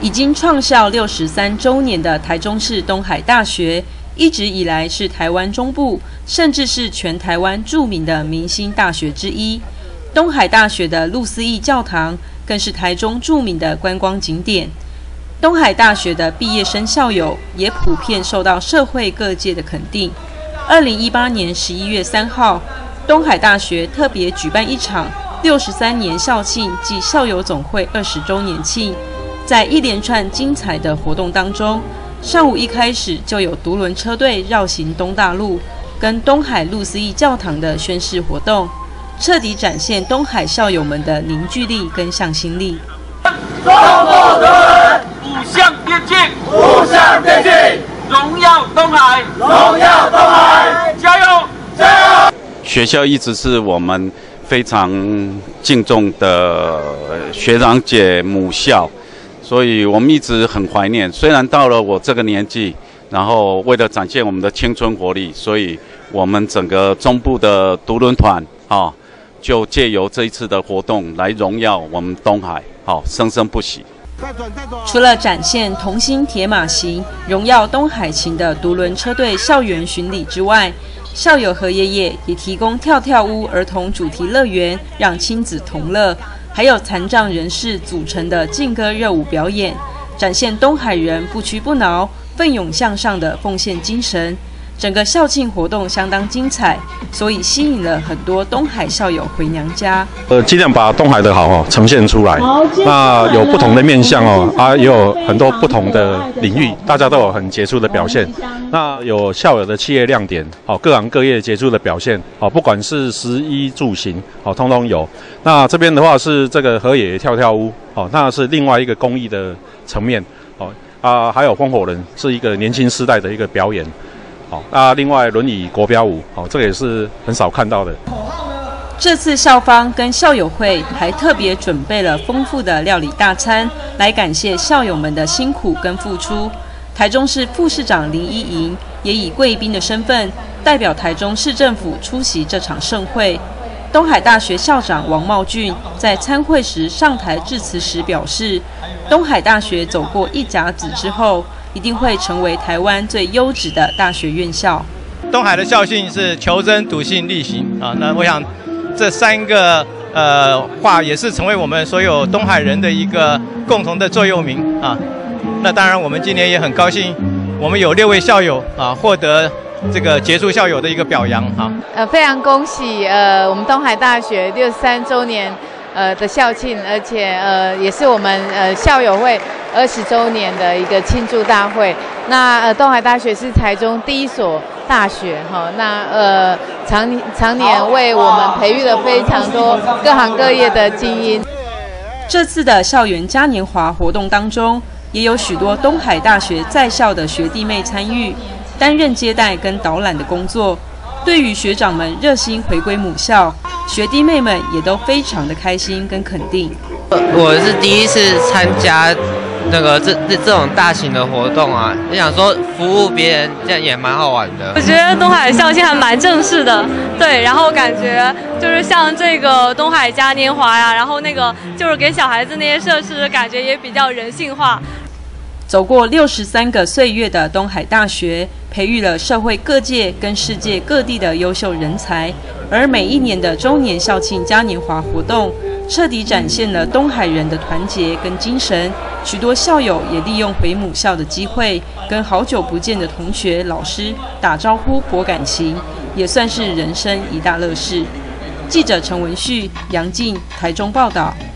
已经创校63周年的台中市东海大学，一直以来是台湾中部，甚至是全台湾著名的明星大学之一。东海大学的路思义教堂更是台中著名的观光景点。东海大学的毕业生校友也普遍受到社会各界的肯定。2018年11月3号，东海大学特别举办一场63年校庆暨校友总会20周年庆。在一连串精彩的活动当中，上午一开始就有独轮车队绕行东大路，跟东海路思义教堂的宣誓活动，彻底展现东海校友们的凝聚力跟向心力。 中国人五项电竞，荣耀东海，加油！ 学校一直是我们非常敬重的学长姐母校。所以我们一直很怀念，虽然到了我这个年纪，然后为了展现我们的青春活力，所以我们整个中部的独轮团就借由这一次的活动来荣耀我们东海，生生不息。 除了展现同心铁马行、荣耀东海情的独轮车队校园巡礼之外，校友和爷爷也提供跳跳屋儿童主题乐园，让亲子同乐。还有残障人士组成的劲歌热舞表演，展现东海人不屈不挠、奋勇向上的奉献精神。整个校庆活动相当精彩，所以吸引了很多东海校友回娘家。 尽量把东海的好呈现出来。那有不同的面向也有很多不同的领域，大家都有很杰出的表现。那有校友的企业亮点，各行各业杰出的表现，不管是食衣住行，通通有。那这边的话是这个河野跳跳屋，那是另外一个公益的层面，还有风火人是一个年轻世代的一个表演。另外轮椅国标舞，这个也是很少看到的。 这次校方跟校友会还特别准备了丰富的料理大餐，来感谢校友们的辛苦跟付出。台中市副市长林依莹也以贵宾的身份，代表台中市政府出席这场盛会。东海大学校长王茂俊在参会时上台致辞时表示，东海大学走过一甲子之后，一定会成为台湾最优质的大学院校。 东海的校训是求真、笃信、力行那我想这3个话也是成为我们所有东海人的一个共同的座右铭那当然，我们今年也很高兴，我们有6位校友获得这个杰出校友的一个表扬非常恭喜我们东海大学63周年的校庆，而且也是我们校友会20周年的一个庆祝大会。那东海大学是台中第一所大学那常年为我们培育了非常多各行各业的精英。 这次的校园嘉年华活动当中，也有许多东海大学在校的学弟妹参与，担任接待跟导览的工作。对于学长们热心回归母校，学弟妹们也都非常的开心跟肯定。 我是第一次参加这种大型的活动就想说服务别人，这样也蛮好玩的。 我觉得东海校庆还蛮正式的，对，然后感觉就是像这个东海嘉年华呀，然后就是给小孩子那些设施，感觉也比较人性化。 走过63个岁月的东海大学，培育了社会各界跟世界各地的优秀人才，而每一年的周年校庆嘉年华活动，彻底展现了东海人的团结跟精神。许多校友也利用回母校的机会，跟好久不见的同学、老师打招呼博感情，也算是人生一大乐事。记者陈文旭、杨静，台中报道。